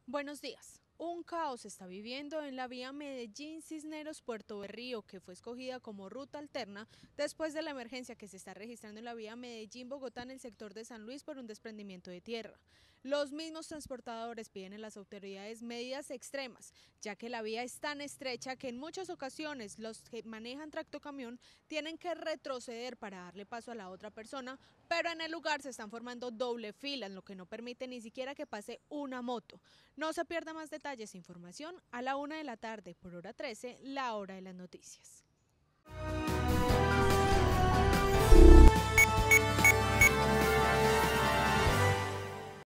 Buenos días. Un caos se está viviendo en la vía Medellín-Cisneros-Puerto Berrío, que fue escogida como ruta alterna después de la emergencia que se está registrando en la vía Medellín-Bogotá en el sector de San Luis por un desprendimiento de tierra. Los mismos transportadores piden a las autoridades medidas extremas, ya que la vía es tan estrecha que en muchas ocasiones los que manejan tractocamión tienen que retroceder para darle paso a la otra persona, pero en el lugar se están formando doble filas, lo que no permite ni siquiera que pase una moto. No se pierda más detalles e información a la 1 de la tarde por hora 13, la hora de las noticias.